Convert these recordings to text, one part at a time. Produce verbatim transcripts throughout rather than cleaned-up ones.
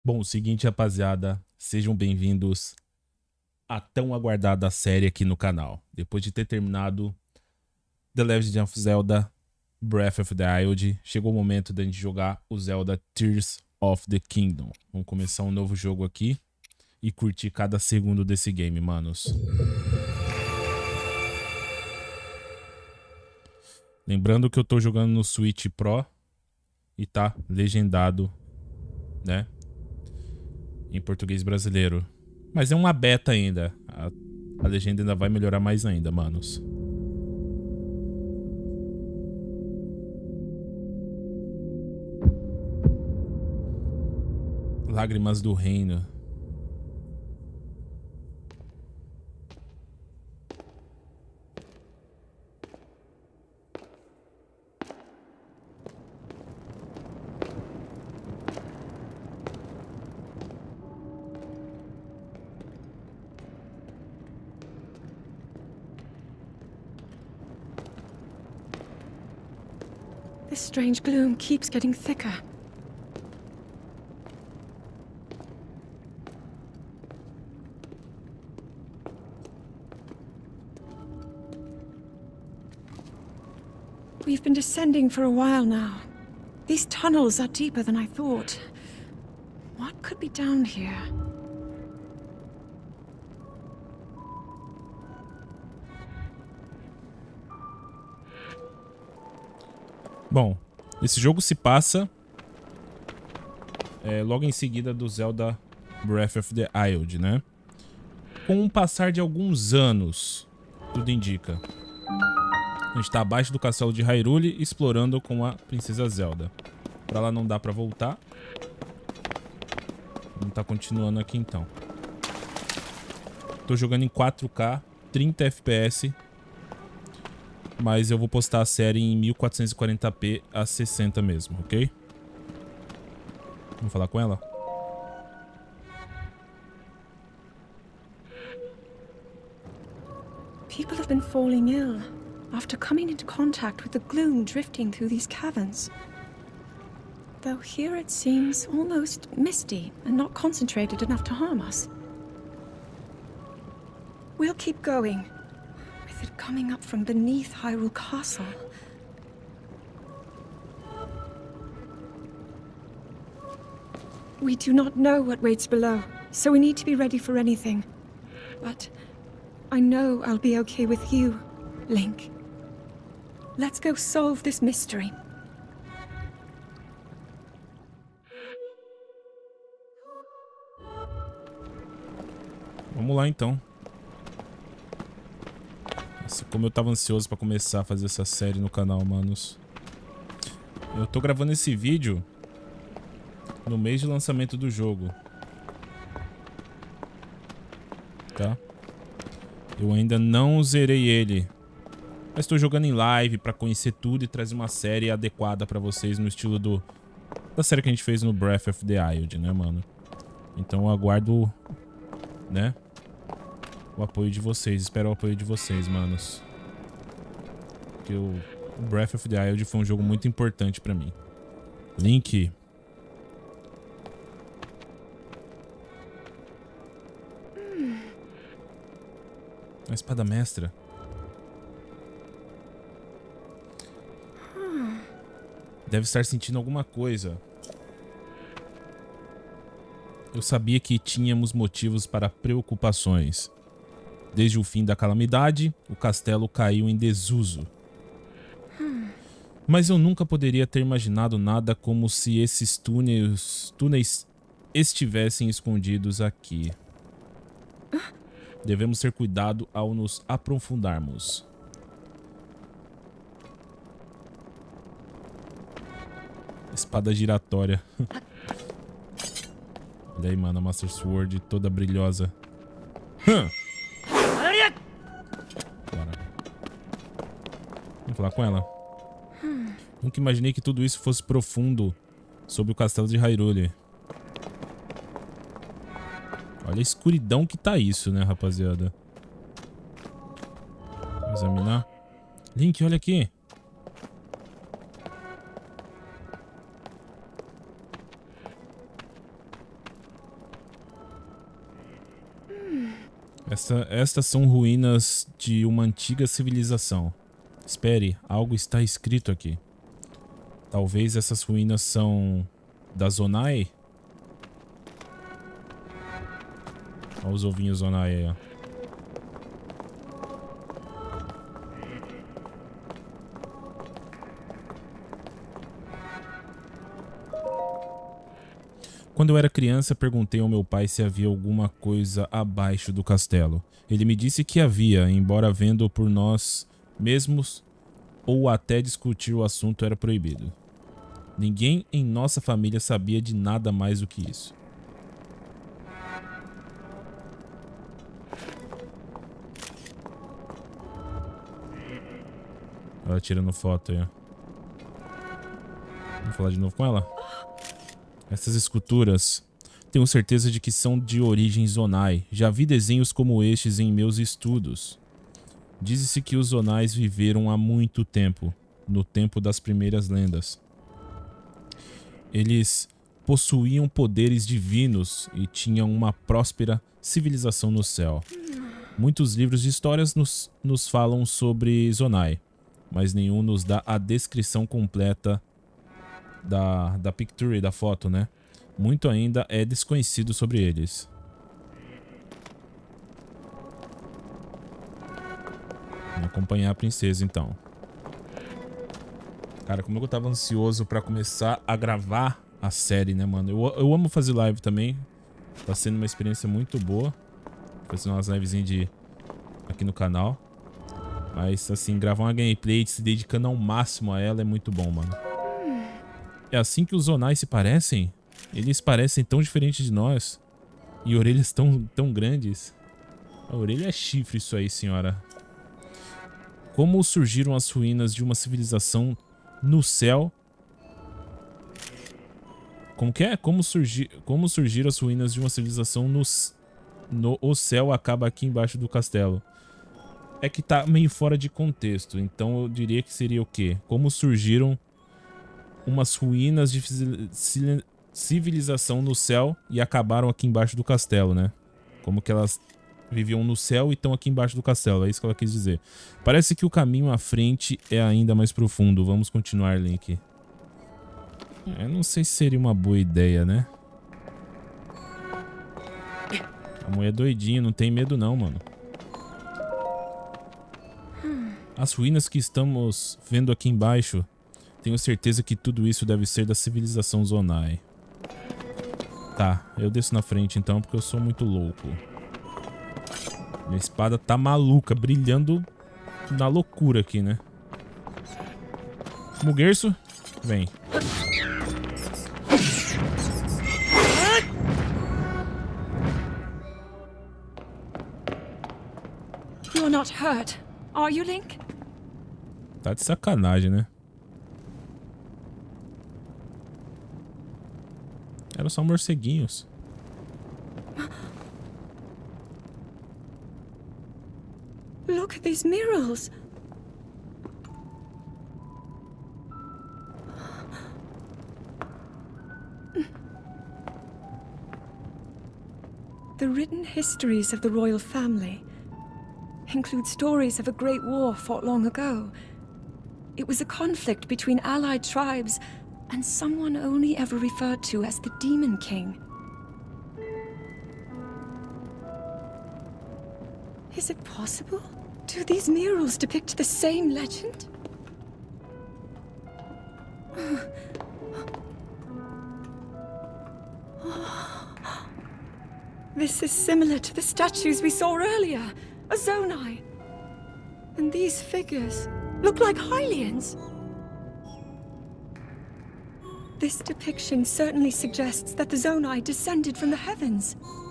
Bom, o seguinte, rapaziada, sejam bem-vindos à tão aguardada série aqui no canal. Depois de ter terminado The Legend of Zelda Breath of the Wild, chegou o momento da gente jogar o Zelda Tears of the Kingdom. Vamos começar um novo jogo aqui e curtir cada segundo desse game, manos. Lembrando que eu tô jogando no Switch Pro e tá legendado, né, em português brasileiro. Mas é uma beta ainda. A, a legenda ainda vai melhorar mais ainda, manos. Lágrimas do Reino. This strange gloom keeps getting thicker. We've been descending for a while now. These tunnels are deeper than I thought. What could be down here? Bom, esse jogo se passa é, logo em seguida do Zelda Breath of the Wild, né? Com um passar de alguns anos, tudo indica. A gente tá abaixo do castelo de Hyrule, explorando com a Princesa Zelda. Pra lá não dá pra voltar. Vamos tá continuando aqui então. Tô jogando em quatro K, trinta F P S. Mas eu vou postar a série em mil quatrocentos e quarenta p a sessenta mesmo, ok? Vamos falar com ela? People have been falling ill after coming into contact with the gloom drifting through these caverns. Though here it seems almost misty and not concentrated enough to harm us. We'll keep going. With it coming up from beneath Hyrule Castle. We do not know what waits below, so we need to be ready for anything. But I know I'll be okay with you, Link. Let's go solve this mystery. Vamos lá então. Nossa, como eu tava ansioso pra começar a fazer essa série no canal, manos. Eu tô gravando esse vídeo no mês de lançamento do jogo. Tá? Eu ainda não zerei ele. Mas tô jogando em live pra conhecer tudo e trazer uma série adequada pra vocês no estilo do da série que a gente fez no Breath of the Wild, né, mano? Então eu aguardo, né, o apoio de vocês. Espero o apoio de vocês, manos. Porque o Breath of the Wild foi um jogo muito importante pra mim. Link. A espada mestra. Deve estar sentindo alguma coisa. Eu sabia que tínhamos motivos para preocupações. Desde o fim da calamidade, o castelo caiu em desuso. Mas eu nunca poderia ter imaginado nada como se esses túneis, túneis estivessem escondidos aqui. Devemos ter cuidado ao nos aprofundarmos. Espada giratória. Olha aí, mano, a Master Sword toda brilhosa. Hum. Bora. Vamos falar com ela. Nunca imaginei que tudo isso fosse profundo sob o castelo de Hyrule. Olha a escuridão que tá isso, né, rapaziada? Vamos examinar. Link, olha aqui. Esta, estas são ruínas de uma antiga civilização. Espere, algo está escrito aqui. Talvez essas ruínas são da Zonai? Olha os ovinhos Zonai aí, ó. Quando eu era criança, perguntei ao meu pai se havia alguma coisa abaixo do castelo. Ele me disse que havia, embora vendo por nós mesmos ou até discutir o assunto era proibido. Ninguém em nossa família sabia de nada mais do que isso. Ela tirando foto aí, ó. Vamos falar de novo com ela? Essas esculturas, tenho certeza de que são de origem Zonai. Já vi desenhos como estes em meus estudos. Diz-se que os Zonais viveram há muito tempo, no tempo das primeiras lendas. Eles possuíam poderes divinos e tinham uma próspera civilização no céu. Muitos livros de histórias nos, nos falam sobre Zonai, mas nenhum nos dá a descrição completa Da, da picture, da foto, né? Muito ainda é desconhecido sobre eles. Vou acompanhar a princesa, então. Cara, como eu tava ansioso pra começar a gravar a série, né, mano? Eu, eu amo fazer live também. Tá sendo uma experiência muito boa. Fazendo umas livezinhas de... aqui no canal. Mas, assim, gravar uma gameplay se dedicando ao máximo a ela é muito bom, mano. É assim que os Zonai se parecem? Eles parecem tão diferentes de nós. E orelhas tão, tão grandes. A orelha é chifre isso aí, senhora. Como surgiram as ruínas de uma civilização no céu? Como que é? Como, surgir, como surgiram as ruínas de uma civilização no, no o céu acaba aqui embaixo do castelo? É que tá meio fora de contexto. Então eu diria que seria o quê? Como surgiram umas ruínas de civilização no céu e acabaram aqui embaixo do castelo, né? Como que elas viviam no céu e estão aqui embaixo do castelo, é isso que ela quis dizer. Parece que o caminho à frente é ainda mais profundo. Vamos continuar, Link. Eu não sei se seria uma boa ideia, né? A mulher é doidinha, não tem medo não, mano. As ruínas que estamos vendo aqui embaixo, tenho certeza que tudo isso deve ser da civilização Zonai. Tá, eu desço na frente então, porque eu sou muito louco. Minha espada tá maluca, brilhando na loucura aqui, né? Muguerço, vem. You're not hurt, are you, Link? Tá de sacanagem, né? Eram só morceguinhos. Look at these murals. The written histories of the royal family include stories of a great war fought long ago. It was a conflict between allied tribes and someone only ever referred to as the Demon King. Is it possible? Do these murals depict the same legend? This is similar to the statues we saw earlier, a Zonai. And these figures look like Hylians. This depiction certainly suggests that the Zonai descended from the heavens.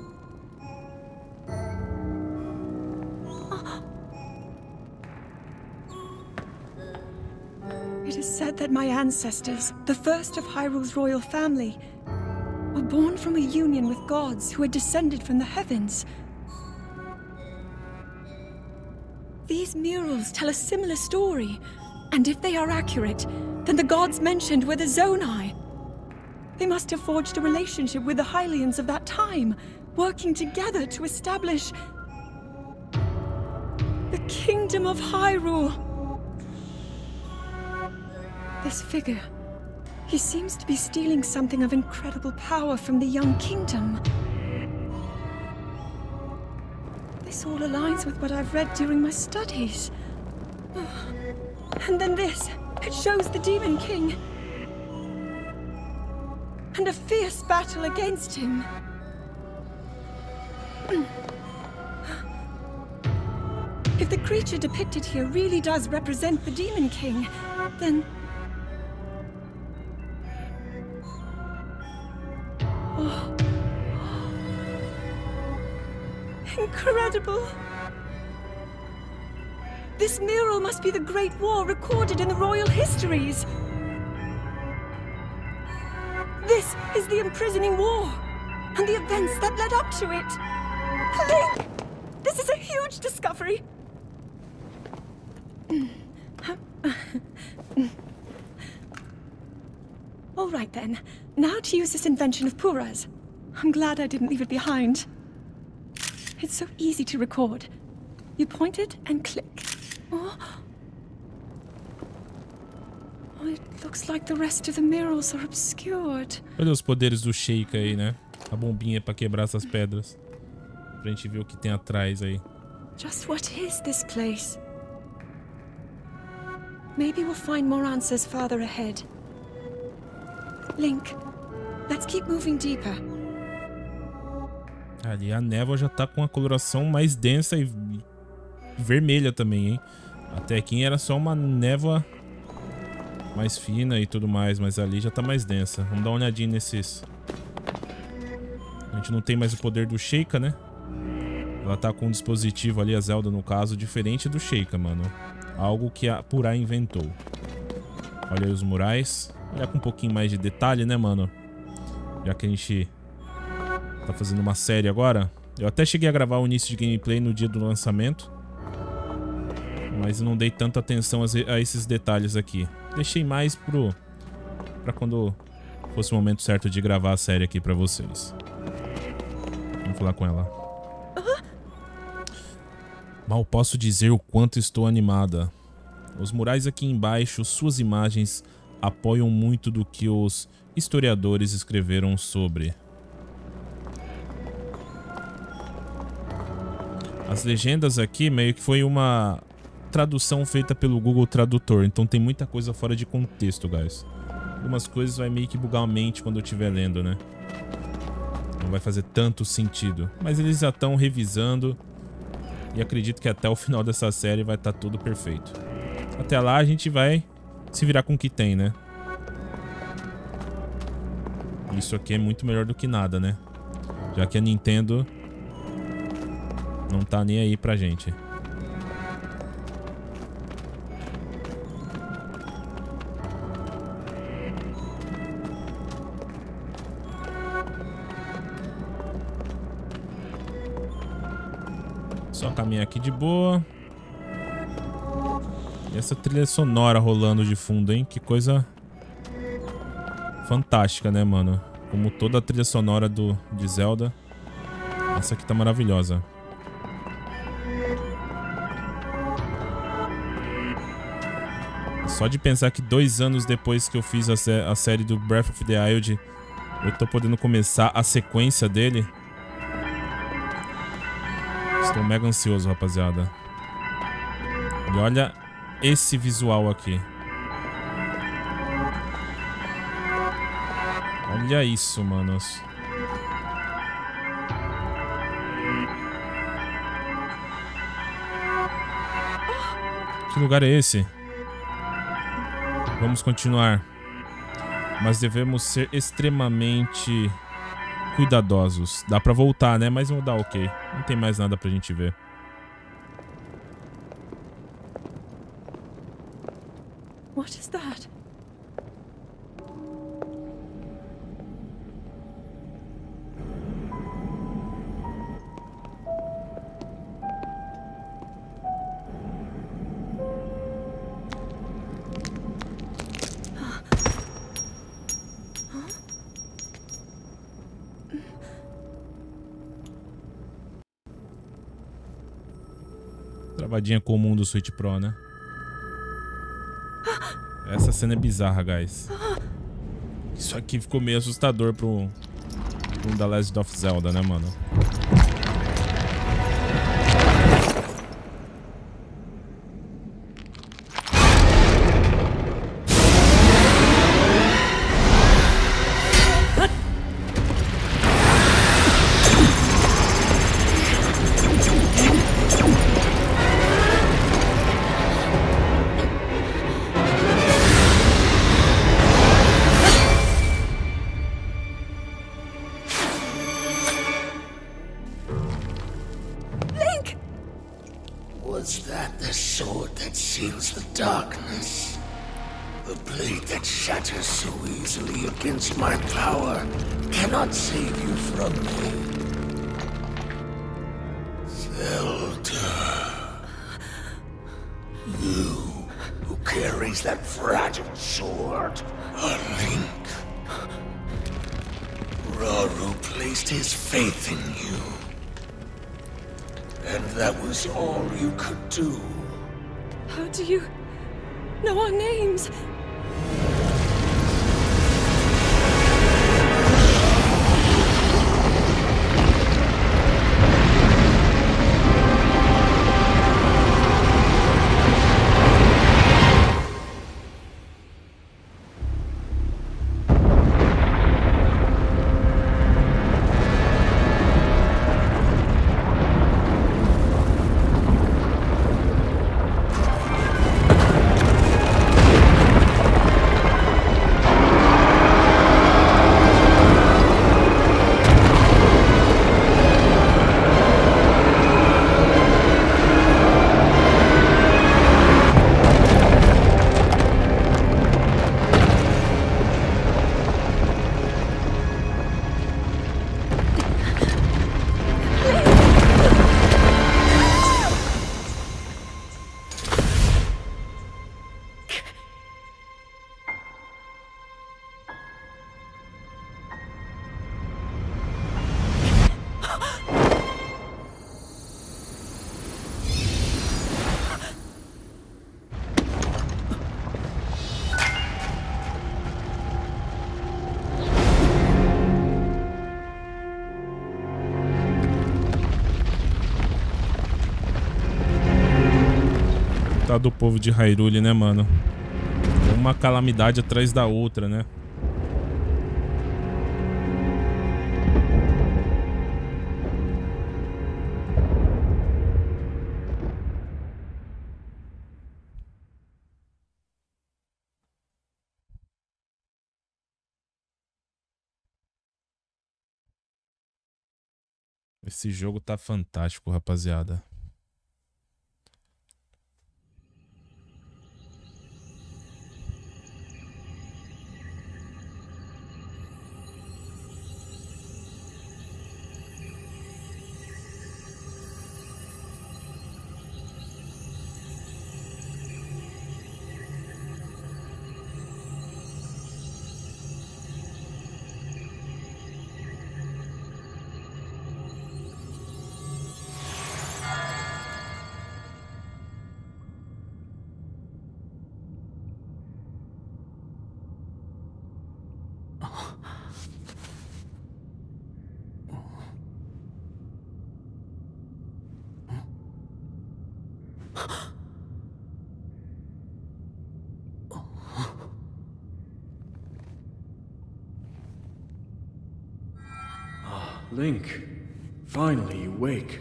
It is said that my ancestors, the first of Hyrule's royal family, were born from a union with gods who had descended from the heavens. These murals tell a similar story, and if they are accurate, then the gods mentioned were the Zonai. They must have forged a relationship with the Hylians of that time, working together to establish kingdom of Hyrule. This figure, he seems to be stealing something of incredible power from the young kingdom. This all aligns with what I've read during my studies. And then this, it shows the Demon King. And a fierce battle against him. If the creature depicted here really does represent the Demon King, then... Oh. Incredible! This mural must be the Great War recorded in the royal histories. This is the imprisoning war, and the events that led up to it. Link! This is a huge discovery. All right then, now to use this invention of Purah's. I'm glad I didn't leave it behind. It's so easy to record. You point it and click. Oh. Oh, it looks like the rest of the murals are obscured. Olha os poderes do Sheikah aí, né? A bombinha pra quebrar essas pedras. Pra gente ver o que tem atrás aí. Just what is this place? Maybe we'll find more answers farther ahead. Link, let's keep moving deeper. Ali a névoa já tá com a coloração mais densa e vermelha também, hein? Até aqui era só uma névoa mais fina e tudo mais, mas ali já tá mais densa. Vamos dar uma olhadinha nesses. A gente não tem mais o poder do Sheikah, né? Ela tá com um dispositivo ali, a Zelda no caso, diferente do Sheikah, mano. Algo que a Purah inventou. Olha aí os murais. Olha com um pouquinho mais de detalhe, né, mano? Já que a gente tá fazendo uma série agora. Eu até cheguei a gravar o início de gameplay no dia do lançamento, mas não dei tanta atenção a esses detalhes aqui. Deixei mais pro... pra quando fosse o momento certo de gravar a série aqui pra vocês. Vamos falar com ela. Mal posso dizer o quanto estou animada. Os murais aqui embaixo, suas imagens apoiam muito do que os historiadores escreveram sobre. As legendas aqui meio que foi uma tradução feita pelo Google Tradutor, então tem muita coisa fora de contexto, guys. Algumas coisas vai meio que bugar a mente quando eu estiver lendo, né? Não vai fazer tanto sentido. Mas eles já estão revisando e acredito que até o final dessa série vai estar tudo perfeito. Até lá a gente vai se virar com o que tem, né? Isso aqui é muito melhor do que nada, né? Já que a Nintendo não tá nem aí pra gente. Só caminhar aqui de boa. E essa trilha sonora rolando de fundo, hein? Que coisa fantástica, né, mano? Como toda a trilha sonora do, de Zelda. Essa aqui tá maravilhosa. Só de pensar que dois anos depois que eu fiz a, sé a série do Breath of the Wild, eu tô podendo começar a sequência dele. Estou mega ansioso, rapaziada. E olha esse visual aqui. Olha isso, manos. Que lugar é esse? Vamos continuar. Mas devemos ser extremamente cuidadosos. Dá pra voltar, né? Mas vamos dar ok. Não tem mais nada pra gente ver. What is that? Travadinha comum do Switch Pro, né? Essa cena é bizarra, guys. Isso aqui ficou meio assustador pro, pro The Legend of Zelda, né, mano? Was that the sword that seals the darkness? The blade that shatters so easily against my power cannot save you from me. Zelda. You who carries that fragile sword. A Link. Rauru placed his faith in you. And that was all you could do. How do you know our names? Do povo de Hyrule, né, mano? É uma calamidade atrás da outra, né? Esse jogo tá fantástico, rapaziada. Link, finally you wake.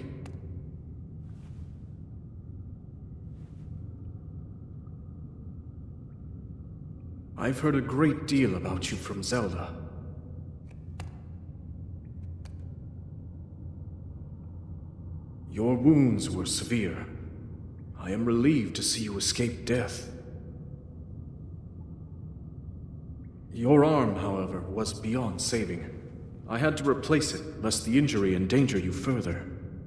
I've heard a great deal about you from Zelda. Your wounds were severe. I am relieved to see you escape death. Your arm, however, was beyond saving. I had to replace it, lest the injury endanger you further.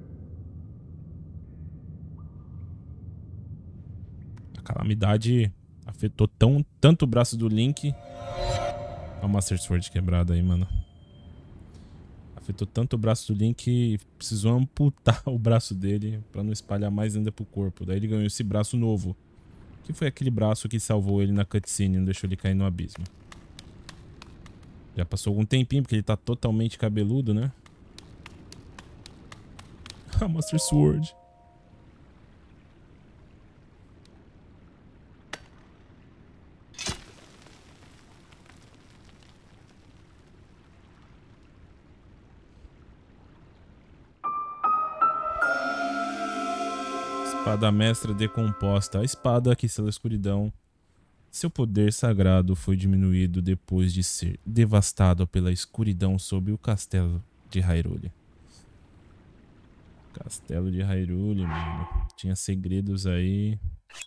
A calamidade afetou tão, tanto o braço do Link. Olha o Master Sword quebrado aí, mano. Afetou tanto o braço do Link que precisou amputar o braço dele pra não espalhar mais ainda pro corpo. Daí ele ganhou esse braço novo, que foi aquele braço que salvou ele na cutscene, não deixou ele cair no abismo. Já passou algum tempinho, porque ele tá totalmente cabeludo, né? Ah, Master Sword. Espada mestra decomposta. A espada que sela a escuridão. Seu poder sagrado foi diminuído depois de ser devastado pela escuridão sob o castelo de Hyrule. Castelo de Hyrule, mano. Tinha segredos aí.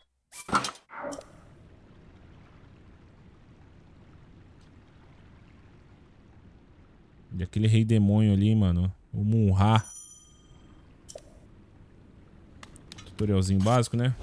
E aquele rei demônio ali, mano. O Munra. Tutorialzinho básico, né?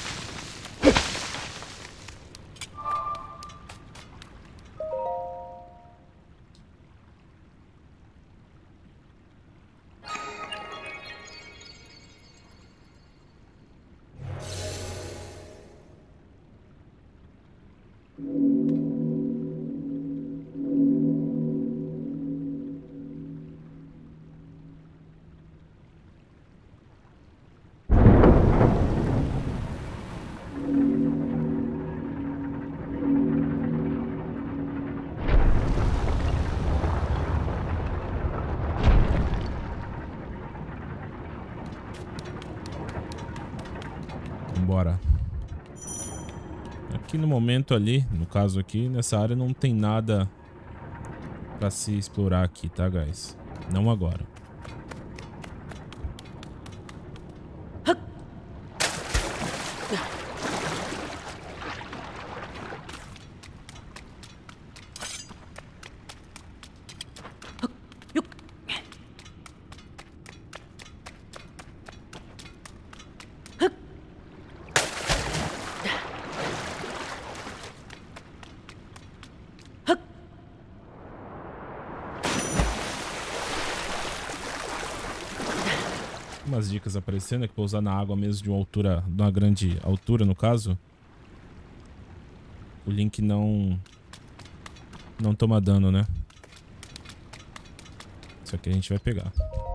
Bora. Aqui no momento ali, no caso aqui, nessa área não tem nada pra se explorar aqui, tá, guys? Não agora. Umas dicas aparecendo aqui pra usar na água mesmo de uma altura, de uma grande altura no caso. O Link não não toma dano, né? Isso aqui a gente vai pegar.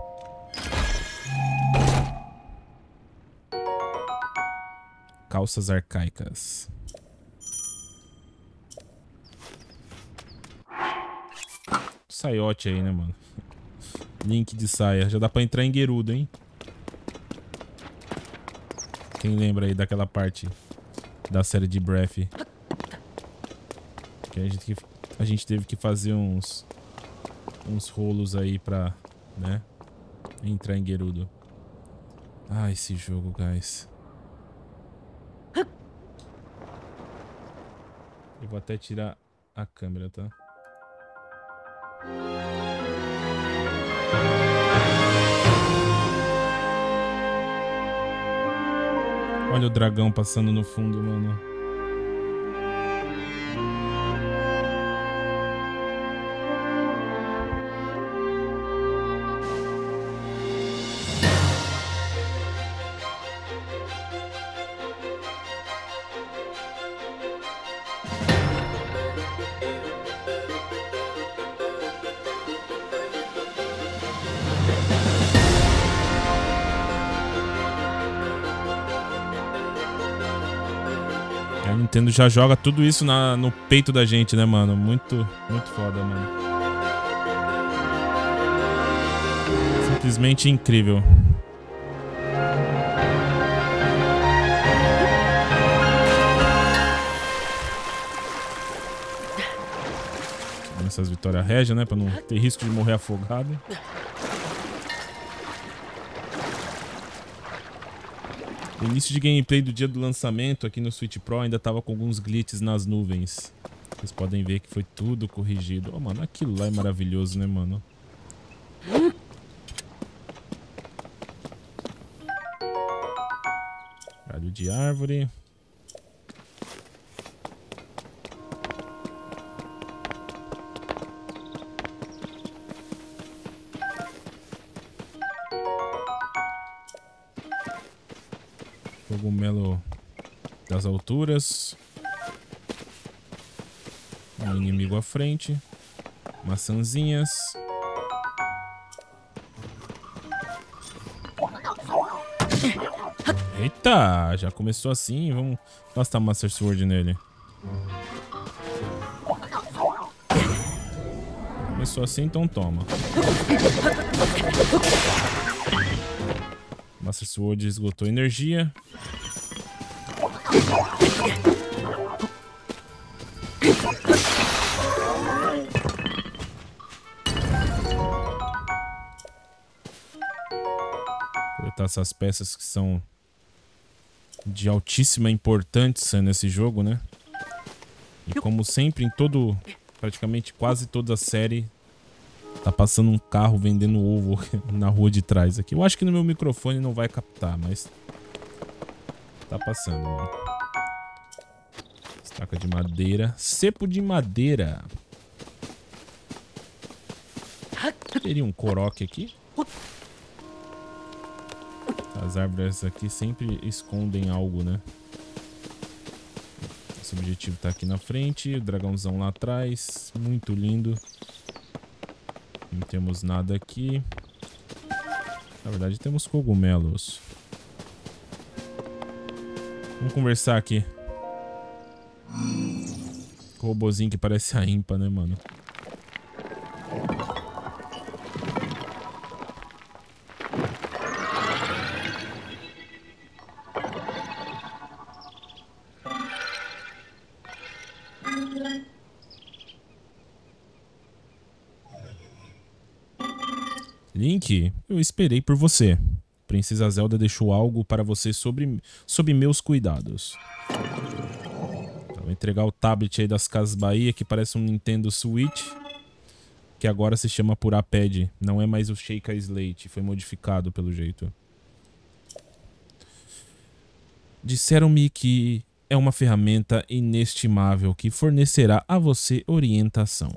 Calças arcaicas. Saiote aí, né, mano? Link de saia. Já dá pra entrar em Gerudo, hein? Quem lembra aí daquela parte da série de Breath? Que a gente, a gente teve que fazer uns uns rolos aí pra, né, entrar em Gerudo. Ah, esse jogo, guys. Eu vou até tirar a câmera, tá? Olha o dragão passando no fundo, mano. A Nintendo já joga tudo isso na, no peito da gente, né, mano? Muito, muito foda, mano. Simplesmente incrível. Essas vitórias régias, né? Pra não ter risco de morrer afogado. O início de gameplay do dia do lançamento aqui no Switch Pro ainda tava com alguns glitches nas nuvens. Vocês podem ver que foi tudo corrigido. Oh, mano, aquilo lá é maravilhoso, né, mano? Galho de árvore. Cogumelo das alturas. Um inimigo à frente. Maçãzinhas. Eita, já começou assim. Vamos gastar Master Sword nele. Começou assim, então toma. Master Sword esgotou energia. Coletar essas peças que são de altíssima importância nesse jogo, né? E como sempre, em todo, praticamente quase toda a série, tá passando um carro vendendo ovo na rua de trás aqui. Eu acho que no meu microfone não vai captar, mas tá passando, mano. Estaca de madeira. Cepo de madeira. Teria um coroque aqui. As árvores aqui sempre escondem algo, né? Esse objetivo tá aqui na frente. O dragãozão lá atrás. Muito lindo. Não temos nada aqui. Na verdade temos cogumelos. Vamos conversar aqui. Com o robozinho que parece a Impa, né, mano? Link, eu esperei por você. Princesa Zelda deixou algo para você sobre, sob meus cuidados. Então, vou entregar o tablet aí das Casas Bahia, que parece um Nintendo Switch, que agora se chama Purapad. Não é mais o Sheikah Slate, foi modificado pelo jeito. Disseram-me que é uma ferramenta inestimável que fornecerá a você orientação.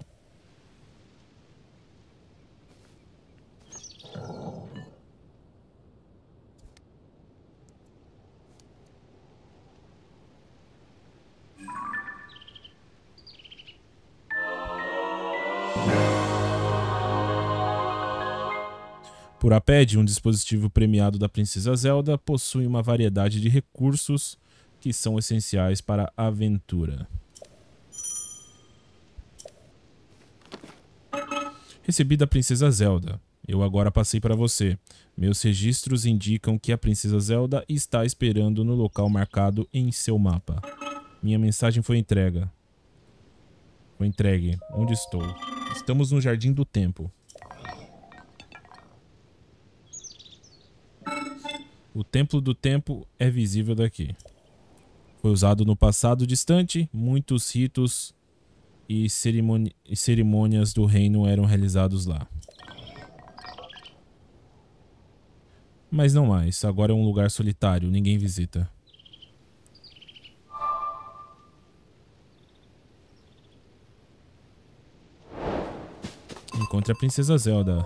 Purapad, um dispositivo premiado da Princesa Zelda, possui uma variedade de recursos que são essenciais para a aventura. Recebi da Princesa Zelda. Eu agora passei para você. Meus registros indicam que a Princesa Zelda está esperando no local marcado em seu mapa. Minha mensagem foi entregue. Foi entregue. Onde estou? Estamos no Jardim do Tempo. O Templo do Tempo é visível daqui. Foi usado no passado distante. Muitos ritos e, cerimoni e cerimônias do reino eram realizados lá. Mas não mais. Agora é um lugar solitário. Ninguém visita. Encontre a Princesa Zelda.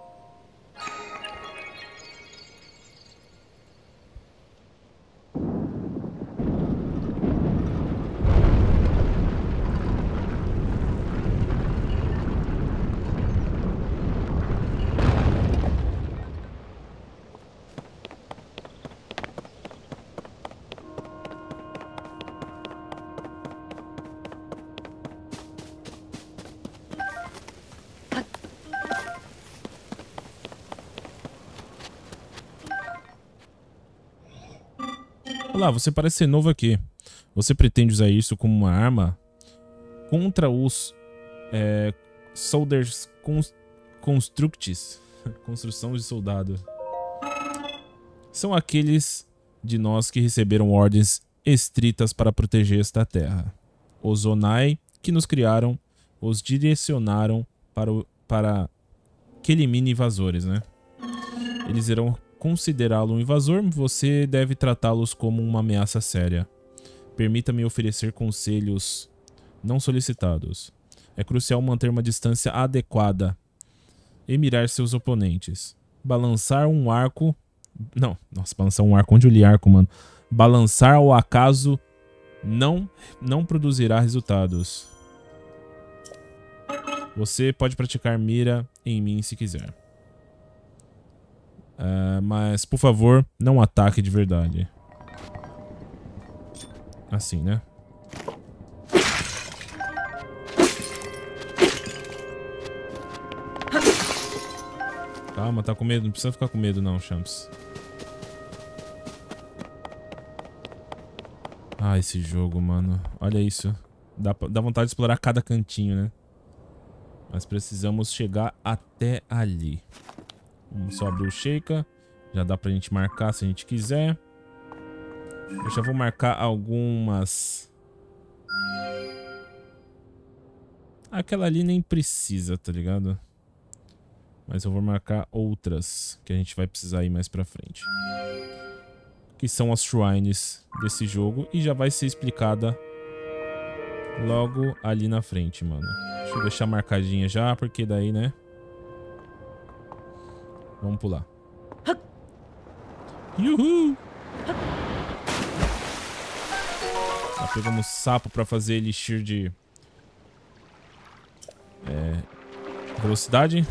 Olá, você parece ser novo aqui. Você pretende usar isso como uma arma contra os é, Soldiers Constructs, construção de soldado. São aqueles de nós que receberam ordens estritas para proteger esta terra. Os Zonai, que nos criaram, os direcionaram para, o, para que elimine invasores, né? Eles irão considerá-lo um invasor, você deve tratá-los como uma ameaça séria. Permita-me oferecer conselhos não solicitados. É crucial manter uma distância adequada e mirar seus oponentes. Balançar um arco... Não, nossa, balançar um arco. Onde eu li arco, mano? Balançar ao acaso não, não produzirá resultados. Você pode praticar mira em mim se quiser. Uh, mas, por favor, não ataque de verdade. Assim, né? Calma, tá com medo? Não precisa ficar com medo não, Champs. Ah, esse jogo, mano. Olha isso. Dá, dá vontade de explorar cada cantinho, né? Mas precisamos chegar até ali. Vamos só abrir o Sheikah. Já dá pra gente marcar se a gente quiser. Eu já vou marcar algumas. Aquela ali nem precisa, tá ligado? Mas eu vou marcar outras que a gente vai precisar ir mais pra frente. Que são as shrines desse jogo. E já vai ser explicada logo ali na frente, mano. Deixa eu deixar marcadinha já, porque daí, né? Vamos pular. Yuhu! Já pegamos sapo pra fazer elixir de... É... velocidade.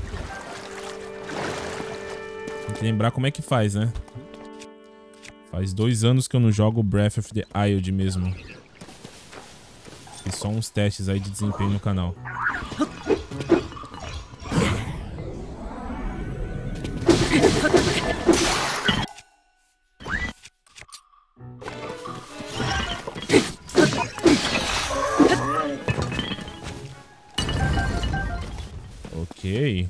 Tem que lembrar como é que faz, né? Faz dois anos que eu não jogo Breath of the Wild mesmo. Fiz só uns testes aí de desempenho no canal. Ok.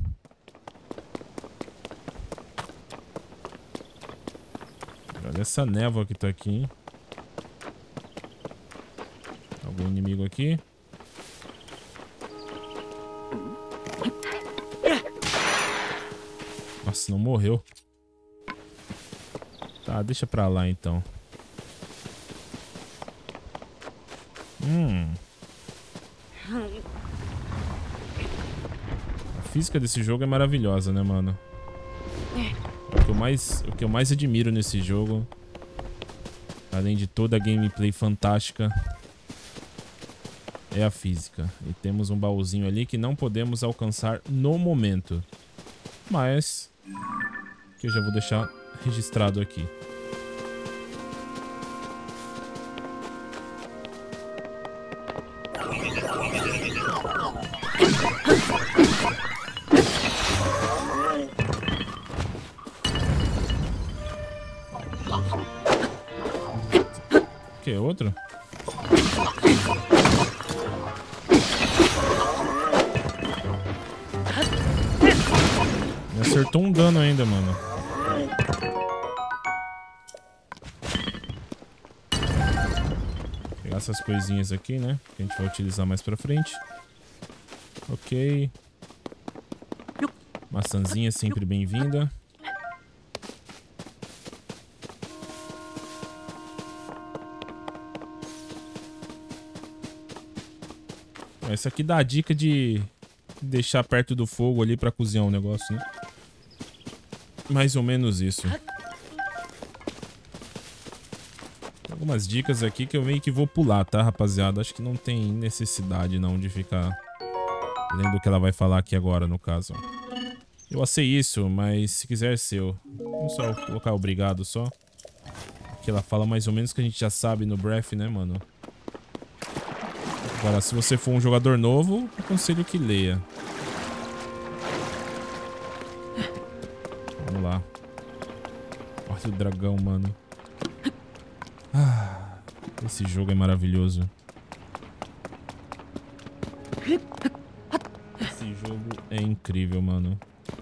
Olha essa névoa que tá aqui, hein? Algum inimigo aqui? Nossa, não morreu. Tá, deixa pra lá então. Hum. A física desse jogo é maravilhosa, né, mano? O que eu mais, o que eu mais admiro nesse jogo, além de toda a gameplay fantástica, é a física. E temos um baúzinho ali que não podemos alcançar no momento, mas que eu já vou deixar registrado aqui. Que outro? Me acertou um dano ainda, mano. Vou pegar essas coisinhas aqui, né? Que a gente vai utilizar mais pra frente. Ok. Maçãzinha sempre bem-vinda. Essa aqui dá a dica de deixar perto do fogo ali pra cozinhar um negócio, né? Mais ou menos isso. Tem algumas dicas aqui que eu meio que vou pular, tá, rapaziada? Acho que não tem necessidade não de ficar lendo o que ela vai falar aqui agora, no caso. Eu sei isso, mas se quiser ser, vamos só colocar obrigado só. Que ela fala mais ou menos que a gente já sabe no Breath, né, mano? Agora, se você for um jogador novo, aconselho que leia. Vamos lá. Olha o dragão, mano. Ah, esse jogo é maravilhoso. Esse jogo é incrível, mano.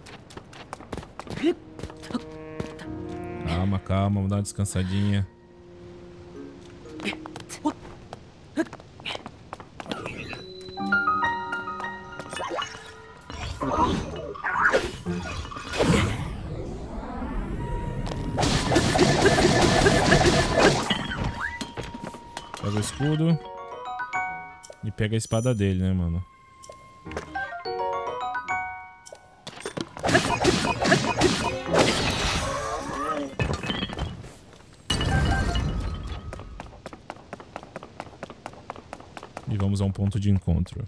Calma, calma, vamos dar uma descansadinha. Pega o escudo. E pega a espada dele, né, mano? chegamos a um ponto de encontro.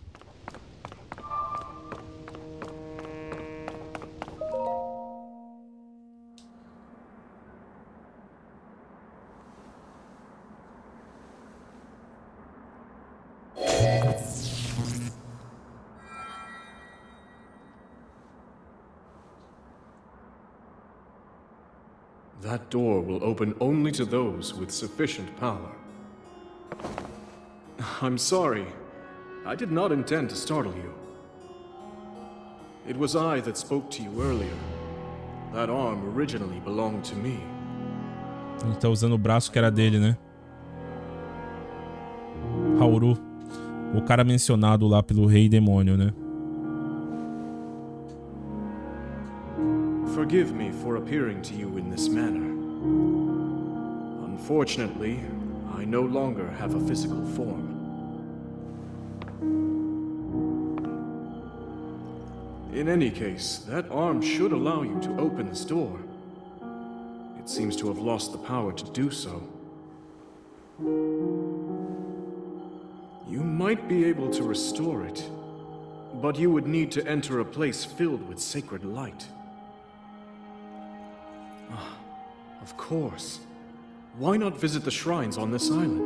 That door will open only to those with sufficient power. I'm sorry. I did not intend to startle you. It was I that spoke to you earlier. That arm originally belonged to me. Ele tá usando o braço que era dele, né? Hauru. O cara mencionado lá pelo Rei Demônio, né? Forgive me for appearing to you in this manner. Unfortunately, I no longer have a physical form. In any case, that arm should allow you to open this door. It seems to have lost the power to do so. You might be able to restore it, but you would need to enter a place filled with sacred light. Ah, of course. Why not visit the shrines on this island?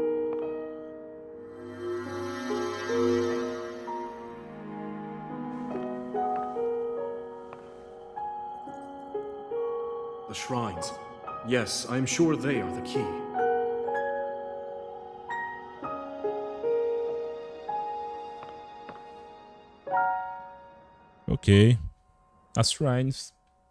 The shrines. Yes, I'm sure they are the key. Ok. As shrines.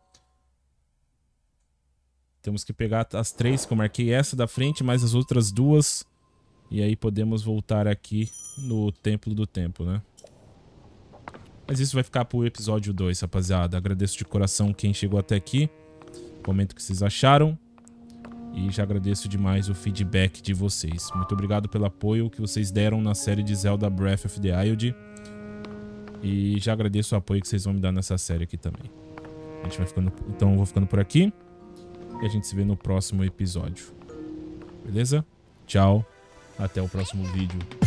Temos que pegar as três que eu marquei. Essa da frente, mais as outras duas. E aí podemos voltar aqui no Templo do Tempo, né? Mas isso vai ficar pro episódio dois, rapaziada. Agradeço de coração quem chegou até aqui. Comenta o que vocês acharam. E já agradeço demais o feedback de vocês. Muito obrigado pelo apoio que vocês deram na série de Zelda Breath of the Wild. E já agradeço o apoio que vocês vão me dar nessa série aqui também. A gente vai ficando... Então eu vou ficando por aqui. E a gente se vê no próximo episódio. Beleza? Tchau. Até o próximo vídeo.